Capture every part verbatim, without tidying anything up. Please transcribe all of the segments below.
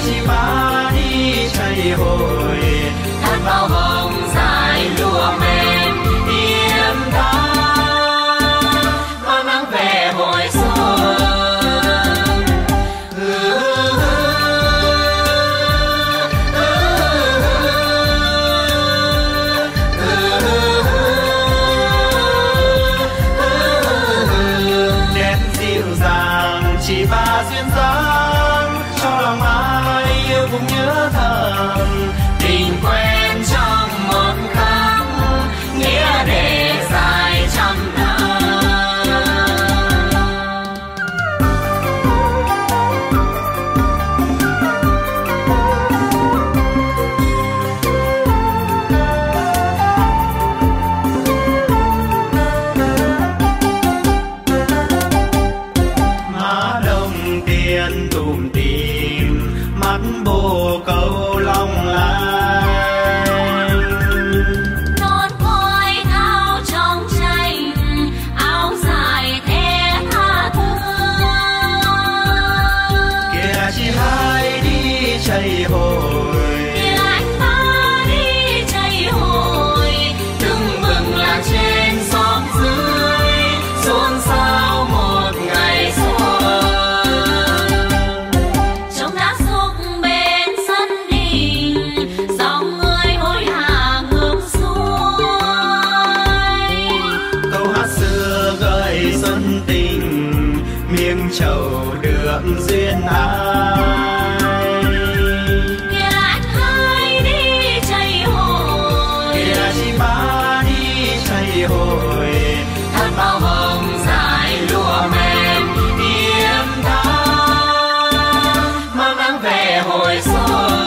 chi phá đi chạy hồi thắt bao hồng dài lụa mềm yếm thắm mang nắng về hồi xuân. Chỉ và duyên dáng cho lòng ai yêu cùng nhớ thầm tình quen trong một khắc nghĩa để dài trăm năm. tủm tỉm mắt bồ câu long lanh non khói áo trong tranh áo dài thề tha thương kìa chị hai đi chạy hồi kìa anh ta đi chạy hồi tưng bừng là trên xóm dưới xôn xao một ngày xuân. xuân tình miếng trầu đượm duyên ai kìa anh hai đi chạy hồi kìa chị ba đi chạy hồi thắt bao hồng dài lụa mềm yếm thắm mang nắng về hồi xuân.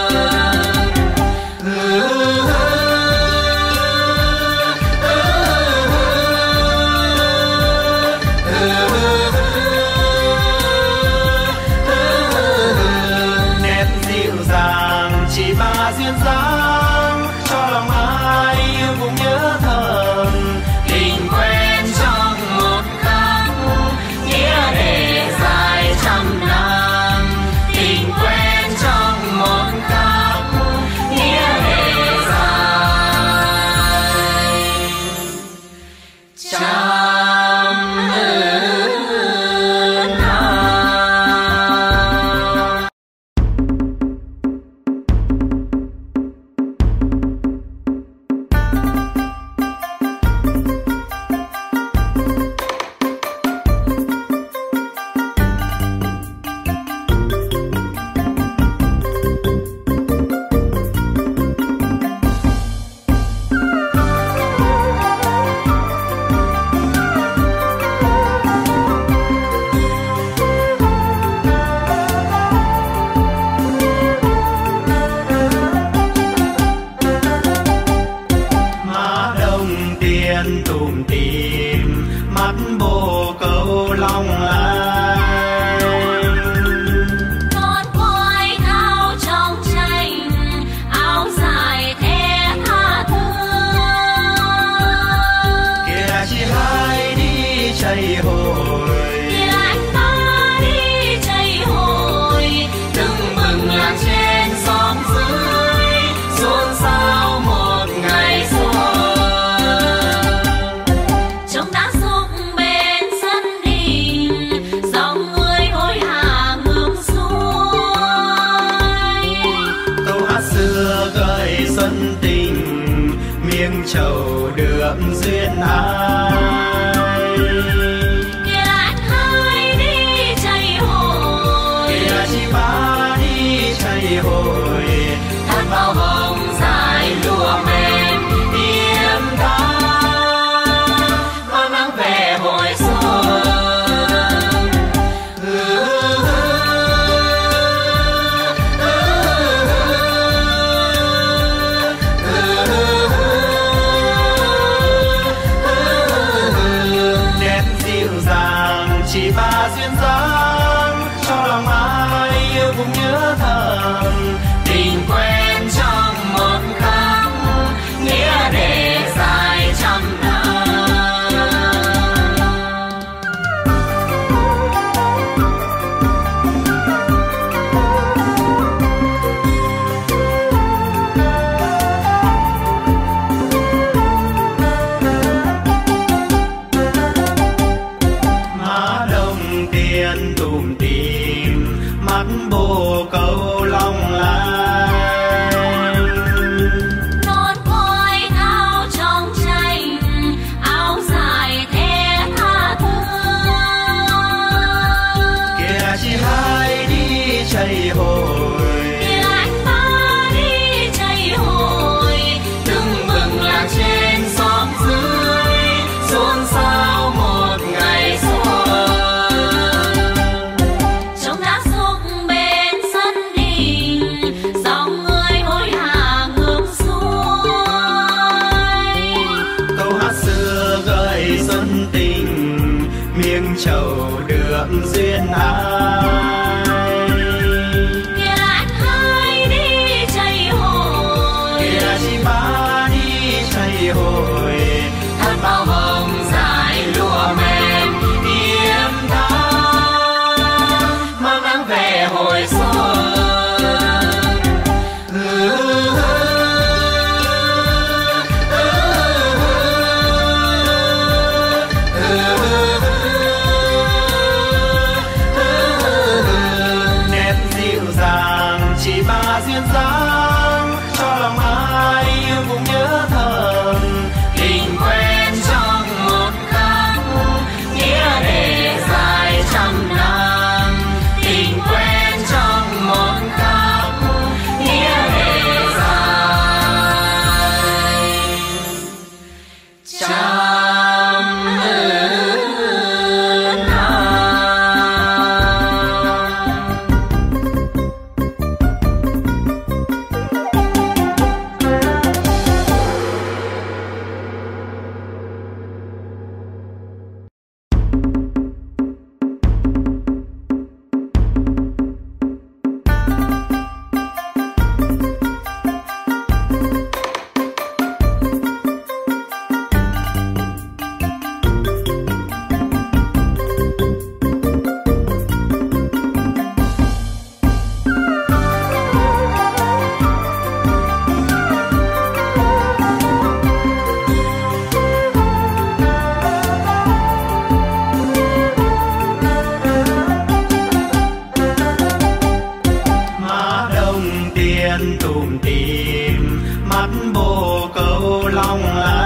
chỉ và duyên dáng cho lòng ai yêu cùng nhớ thầm tình quen trong một khắc nghĩa để dài trăm năm tình quen trong một khắc nghĩa để dài trăm tủm tỉm mắt bồ câu long lanh non khói áo trong tranh áo dài thề tha thương kìa chị hai đi chạy hồi kìa anh ta đi chạy hồi tưng bừng là trên xóm dưới xôn xao một ngày xuân. xuân tình miếng trầu đượm duyên ai kìa anh hai đi chạy hồi kìa chị ba đi chạy hồi thắt bao hồng dài lụa mềm yếm thắm mang nắng về hồi xuân. chỉ và duyên dáng cho lòng ai yêu cùng nhớ thầm tình quen trong một khắc nghĩa để dài trăm năm. và duyên dáng cho lòng ai yêu cùng nhớ thương. Tình quen trong một khắc nghĩa để dài trăm năm. Tình quen trong một khắc nghĩa để dài trăm tùm tìm mắt bồ câu long lái.